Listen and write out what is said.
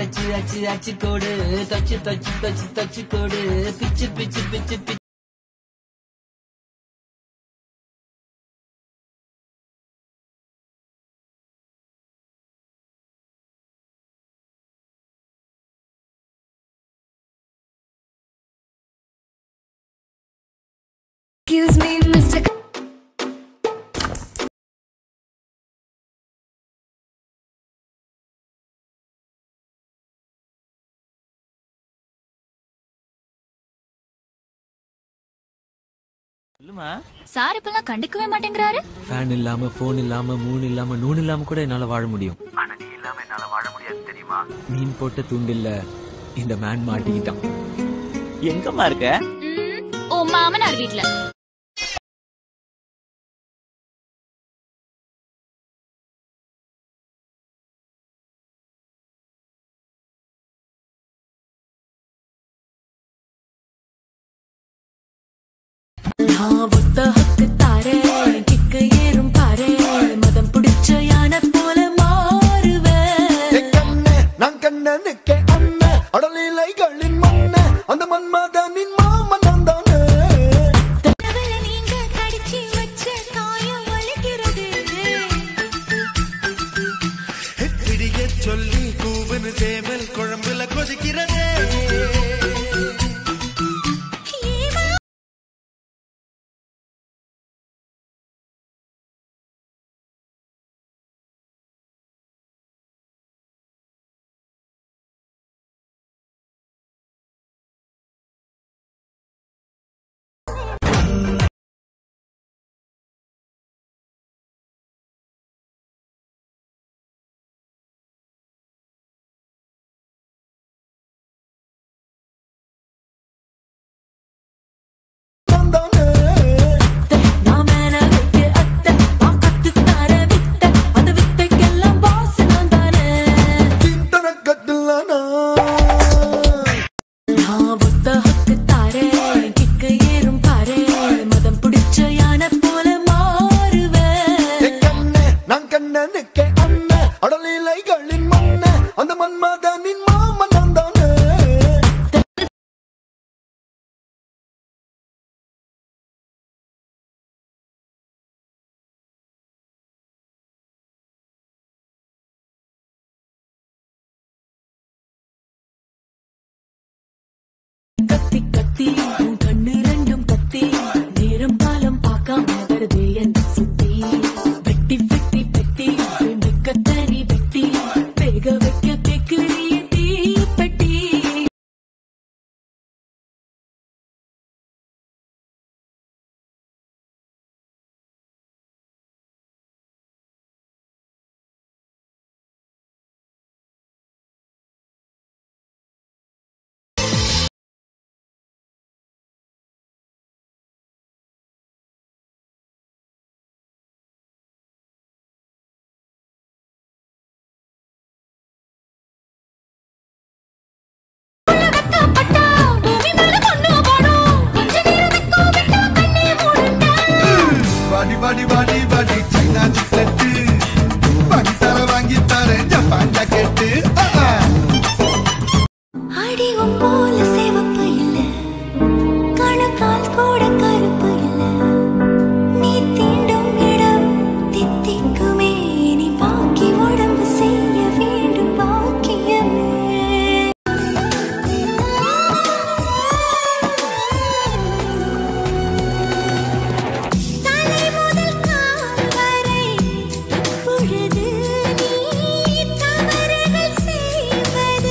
அச்சு அச்சு அச்சு கோடு தச்சு தச்சு தச்சு தச்சு கோடு பிச்சு பிச்சு பிச்சு பிச்சு Excuse me, Mr. சார் இப்பெல்லாம் கண்டுக்கவே மாட்டேங்கிறாரு. ஃபேன் இல்லாம போன் இல்லாம மூணு இல்லாம நூன் இல்லாம கூட என்னால வாழ முடியும். ஆனா நீ இல்லாம என்னால வாழ முடியாது தெரியுமா? மீன் போட்ட தூண்டில்ல இந்த மேன் மாட்டிக்கிட்டான். எங்கம்மா இருக்க? ஓ மாமனார் வீட்ல. சொல்லி கூவனு சேவல் குழம்புல கொதிக்கிறதே. கத்தி கத்தி உன் கண்ணு ரெண்டும் கத்தி நேரம் காலம் பார்க்காம வருது என் சுத்தி வெட்டி வெட்டி வெட்டி வெக்கத்தனி வெட்டி வேக வைக்க கேக்குறிய தீ பெட்டி பாடி பாடி பாடி சைனா சிக்கெட்டு பாடி தர வாங்கி தரேன் ஜப்பான் ஜாக்கெட்டு. அடி உன் போல